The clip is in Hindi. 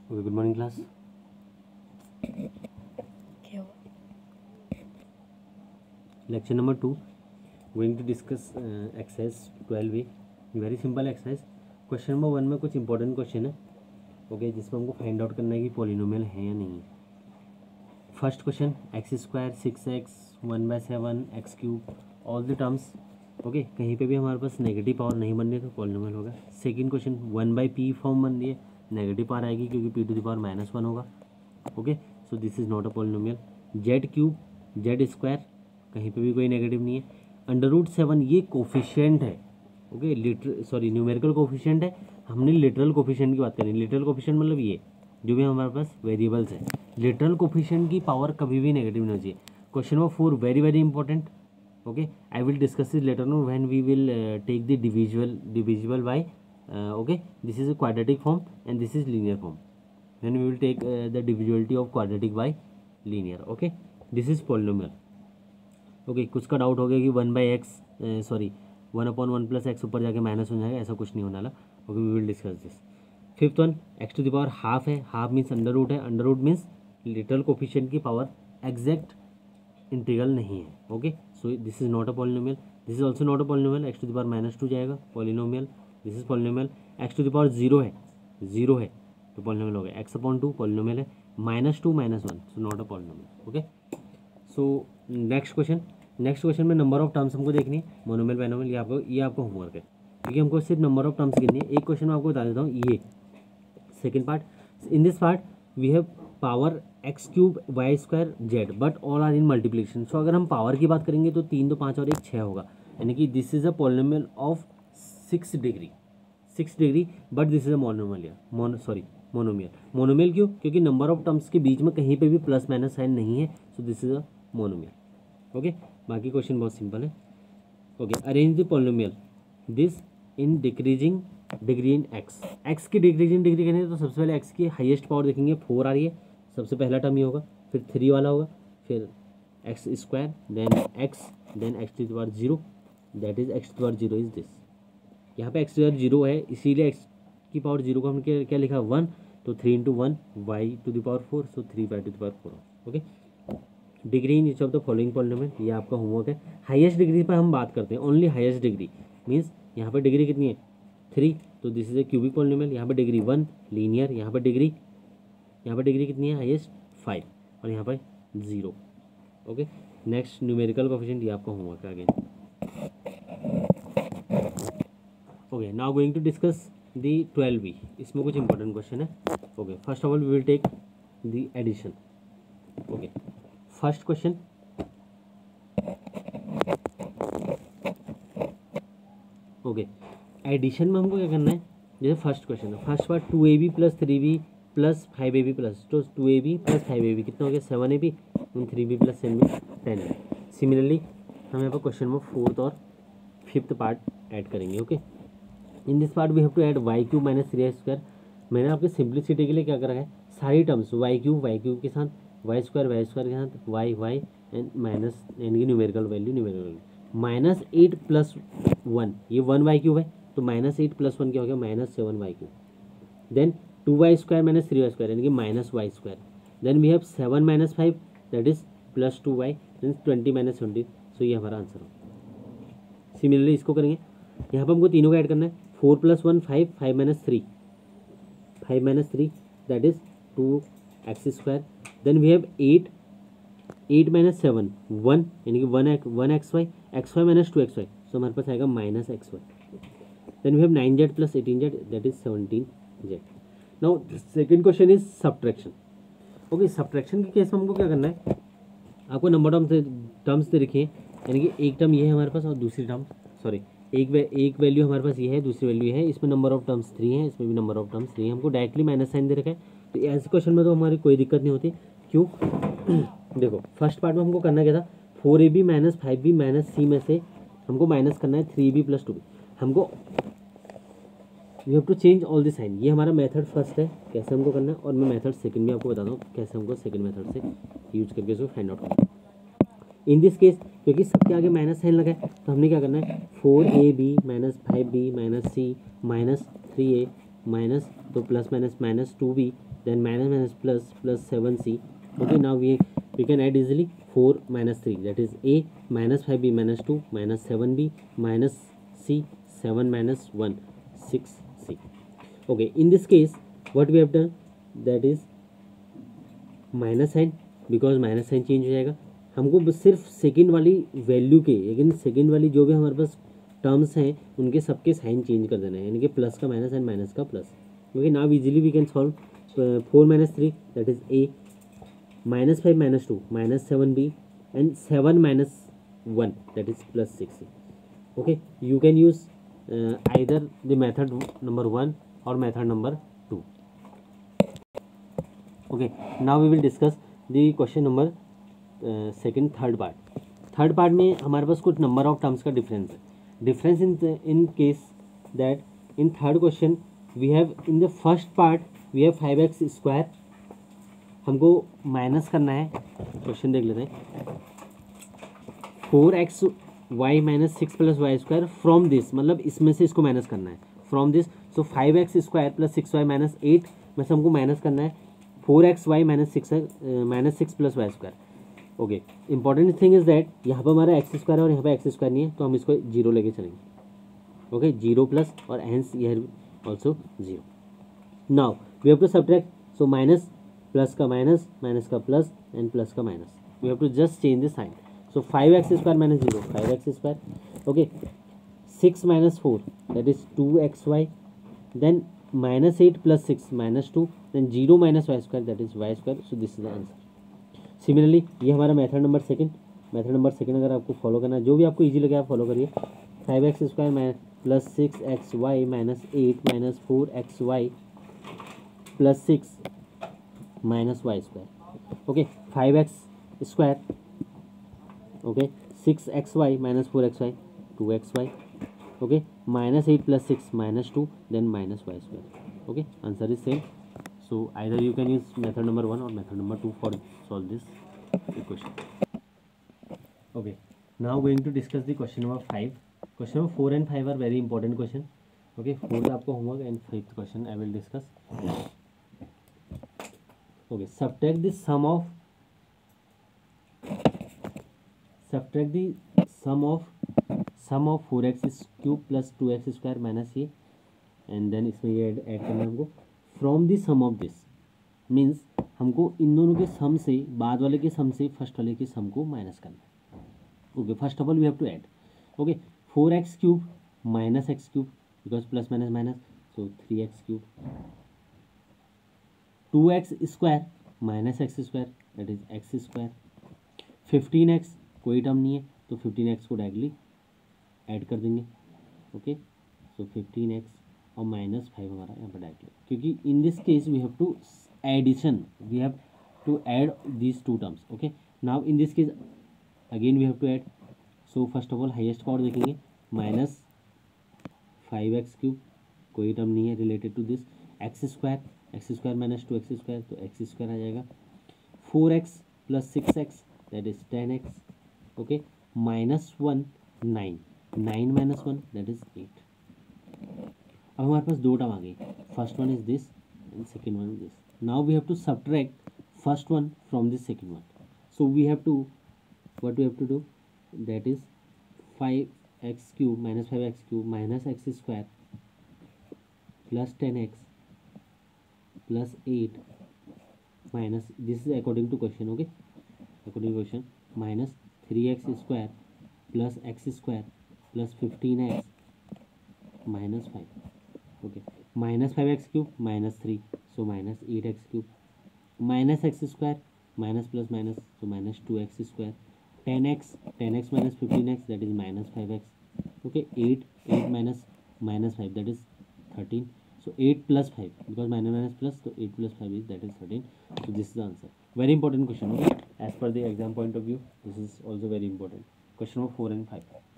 Okay, good morning class. Lecture number 2. Going to discuss exercise 12A. Very simple exercise. Question number 1 में कुछ इंपॉर्टेंट क्वेश्चन है, ओके, जिसमें हमको फाइंड आउट करना है कि पॉलिनोमियल है या नहीं। First question, x square 6x 1/7 x cube all the terms, okay, कहीं पे भी हमारे पास नेगेटिव पावर नहीं बन रही तो पॉलिनोमियल होगा। सेकंड क्वेश्चन, 1/p फॉर्म बन रही है, नेगेटिव पावर आएगी क्योंकि p टू द पावर -1 होगा, okay, so this is not a polynomial. Z cube z square, कहीं पे भी कोई नेगेटिव नहीं है। √7 ये कोफिशिएंट है, ओके, न्यूमेरिकल कोफिशिएंट है। हमने लिटरल कोफिशिएंट की बात करें। लिटरल कोफिशिएंट मतलब ये जो भी हमारे पास वेरिएबल्स है, लिटरल कोफिशिएंट की पावर कभी भी नेगेटिव नहीं होनी चाहिए। Question number 4 very very important, okay, I will discuss this later on when we will take the divisible by, okay, this is a quadratic form and this is linear form, then we will take the divisibility of quadratic by linear, okay, this is polynomial, okay। कुछ का डाउट हो गया कि 1/x 1/1 + x ऊपर जाके माइनस हो जाएगा, ऐसा कुछ नहीं होने वाला, okay, we will discuss this. Fifth one, x to the power half है, हाफ मीन्स अंडर रूट है, under root means literal coefficient की पावर एग्जैक्ट इंटीग्रल नहीं है, okay, so this is not a polynomial, this is also not a polynomial. x to the power -2 जाएगा, polynomial, this is polynomial. x to the power 0 है तो पॉलिनोमियल हो गया। x/2 पॉलिनोमियल है, -2 -1 so not a polynomial, okay. So next question में नंबर ऑफ टर्म्स हमको देखनी है, मोनोमियल बाइनोमियल, ये आपको होमवर्क है, क्योंकि हमको सिर्फ नंबर ऑफ टर्म्स गिननी है। एक क्वेश्चन में आपको बता देता हूँ, ये second part, in this part we have power x³ y² z but all are in multiplication. So अगर हम पावर की बात करेंगे तो 3 2 5 और 1 6 होगा, यानी कि this is a polynomial of 6 degree but this is a monomial क्यों? क्योंकि नंबर ऑफ टर्म्स के बीच में कहीं पे भी प्लस माइनस साइन नहीं है, so this is a monomial, okay. बाकी क्वेश्चन बहुत सिंपल है, okay. Arrange the polynomial this in decreasing degree in x की डिक्रीजिंग डिग्री करेंगे तो सबसे पहले एक्स की हाईएस्ट पावर देखेंगे, 4 आ रही है, सबसे पहला टर्म ये होगा, फिर 3 वाला होगा, फिर x², then x to the power 0, that is x to the power 0 is this. यहाँ पे x टू द पावर 0 है, इसीलिए x की पावर 0 को हमने क्या लिखा 1, तो 3 × 1 y to the power 4, so 3y to the power 4, okay. Degree in each of the following polynomial, ये आपका होमवर्क है। हाईएस्ट डिग्री पर हम बात करते हैं, ओनली हाईएस्ट डिग्री मीन्स यहाँ पर डिग्री कितनी है 3, तो this is a cubic polynomial. यहाँ पर डिग्री 1 लीनियर, यहाँ पर डिग्री कितनी है हाईएस्ट 5, और यहाँ पर 0, ओके। नेक्स्ट न्यूमेरिकल कोएफिशिएंट, ये आपका होमवर्क है again, okay. Now going to discuss the 12B, इसमें कुछ इंपॉर्टेंट क्वेश्चन है, okay. First of all we will take the addition, okay. First question, okay, addition में हमको क्या करना है, जैसे फर्स्ट क्वेश्चन है, first part 2AB + 3B + 5AB plus, तो 2AB + 5AB कितना हो गया 7AB, 3B + 7B 10AB। Similarly हम यहाँ पर क्वेश्चन में फोर्थ और फिफ्थ पार्ट ऐड करेंगे, okay. In this part we have to add y³ - 3y²। मैंने आपके सिंप्लिसिटी के लिए क्या करा है, सारी टर्म्स y³ के साथ, y² के साथ, y एंड माइनस, यानी कि न्यूमेरिकल वैल्यू -8 + 1, ये 1y³ है, तो -8 + 1 क्या हो गया -7y³। देन 2y² - 3y², यानी कि -y²। Then we have 7 - 5 that is +2y, then 20 - 20, सो ये हमारा आंसर हो। सिमिलरली इसको करेंगे, यहाँ पर हमको तीनों का ऐड करना है, 4 + 1 5, 5 - 3 that is 2x²। Then we have 8 - 7 1, यानी कि 1xy, xy - 2xy, सो हमारे पास आएगा -xy। Then we have 9z + 18z that is 17z। Now second question is subtraction, okay. Subtraction के केस में हमको क्या करना है, आपको नंबर ऑफ टर्म्स दे रखी है, यानी कि एक टर्म ये है हमारे पास और दूसरी टर्म एक वैल्यू हमारे पास ये है, दूसरी वैल्यू ये है, इसमें नंबर ऑफ टर्म्स 3 है, इसमें भी नंबर ऑफ टर्म्स 3 है, हमको डायरेक्टली माइनस साइन दे रखा है, तो ऐसे क्वेश्चन में तो हमारी कोई दिक्कत नहीं होती। क्यों? देखो फर्स्ट पार्ट में हमको करना क्या था, 4AB - 5B - C में से हमको माइनस करना है 3AB + 2B। हमको you have to change all the sign, ये हमारा मेथड फर्स्ट है, कैसे हमको करना है, और मैं मेथड सेकंड भी आपको बताता हूँ कैसे हमको सेकंड मेथड से यूज करके इसको फाइंड आउट करना है। इन दिस केस क्योंकि सबके आगे माइनस साइन लगा है, तो हमने क्या करना है, 4AB - 5B - C - 3A minus, तो plus minus minus 2b, then minus minus plus 7c. Okay, now we can add easily 4 minus 3, that is a, minus 5b minus 2 minus 7b minus c, 7 minus 1 6c. Okay, in this case what we have done, that is minus sign, because minus sign change हो जाएगा। हमको बस सिर्फ सेकंड वाली वैल्यू के, लेकिन सेकंड वाली जो भी हमारे पास टर्म्स हैं उनके सबके साइन चेंज कर देना है, यानी कि प्लस का माइनस एंड माइनस का plus. Okay, now easily we can solve 4 minus 3, that is a, minus 5 minus 2 minus 7b and 7 minus 1, that is plus 6c. Okay, you can use either the method number 1 or method number 2. Okay, now we will discuss the question number second third part. Third part में हमारे पास कुछ नंबर ऑफ टर्म्स का डिफरेंस है. Difference in case that in third question we have in the first part we have 5x square, हमको माइनस करना है. क्वेश्चन देख लेते हैं. 4xy minus 6 plus y square from this, मतलब इसमें से इसको माइनस करना है from this. So 5x square plus 6y minus 8 में से हमको माइनस करना है 4xy minus 6 plus y square. Okay, important thing is that यहाँ पर हमारा एक्स स्क्वायर है और यहाँ पर एक्स स्क्वायर नहीं है, तो हम इसको जीरो लेके चलेंगे. ओके, जीरो प्लस और hence here also zero. Now we have to subtract, so minus plus का माइनस, माइनस का प्लस एंड प्लस का minus. We have to just change the sign. So 5x square minus zero 5x square. Okay, 6 minus 4 that is 2xy, then minus 8 plus 6 minus 2, then zero minus y square that is y square. So this is the answer. Similarly ये हमारा method number second. Method number second अगर आपको फॉलो करना है, जो भी आपको इजी लगे आप फॉलो करिए. 5x square plus 6xy minus 8 minus 4xy plus 6 minus y square. Okay, 5x square, okay 6xy minus 4xy 2xy. Okay, minus 8 plus 6 minus 2 then minus y square. Okay, answer is same. So either you can use method number 1 or method number 2 for solve this equation. Okay, now going to discuss the question number 5. Question number 4 and 5 are very important question. Okay, 4th आपको homework and 5th question I will discuss. Okay, subtract the sum of 4x cube plus 2x square minus a, and then इसमें ये ऐड करना है हमको. From the sum of this means हमको इन दोनों के सम से, बाद वाले के सम से फर्स्ट वाले के सम को माइनस करना है. Okay, first of all we have to add. Okay, 4x cube minus x cube, because plus minus minus, so 3x cube. 2x square minus x square that is x square. 15x कोई टर्म नहीं है तो 15x को डायरेक्टली ऐड कर देंगे. ओके, सो 15x और माइनस 5 हमारा यहाँ पर डायरेक्टली, क्योंकि in this case we have to addition, we have to add these two terms. Okay, now in this case again we have to add. So first of all highest power देखेंगे, माइनस 5x क्यूब कोई टर्म नहीं है related to this. X square minus 2x square तो एक्स स्क्वायर आ जाएगा. 4x plus 6x that is 10x. Okay, minus 1 9 minus 1 that is 8. अब हमारे पास दो टर्म आ गई. First one is this and second one is this. Now we have to subtract first one from this second one. So we have to what we have to do, that is 5x cube minus 5x cube minus x square plus 10x plus 8 minus, this is according to question. Okay, according to question minus 3x square plus x square plus 15x minus 5. Okay, minus 5x cube minus 3 so minus 8x cube. Minus x square minus plus minus so minus 2x square. 10x minus 15x that is minus 5x. Okay, 8 minus minus 5 that is 13. So 8 plus 5 because minus minus plus, तो 8 plus 5 is that is 13. So this is the answer. Very important question. Okay, as per the exam point of view this is also very important. Question number 4 and 5.